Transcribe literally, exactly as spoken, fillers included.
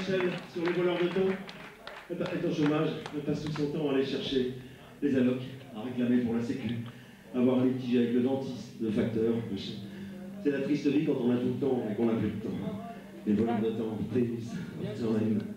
Michel sur les voleurs de temps. Elle est au chômage, elle passe tout son temps à aller chercher les allocs, à réclamer pour la sécu, à avoir un litige avec le dentiste, le facteur. C'est la triste vie quand on a tout le temps et qu'on n'a plus de temps. Les voleurs de temps, please, time.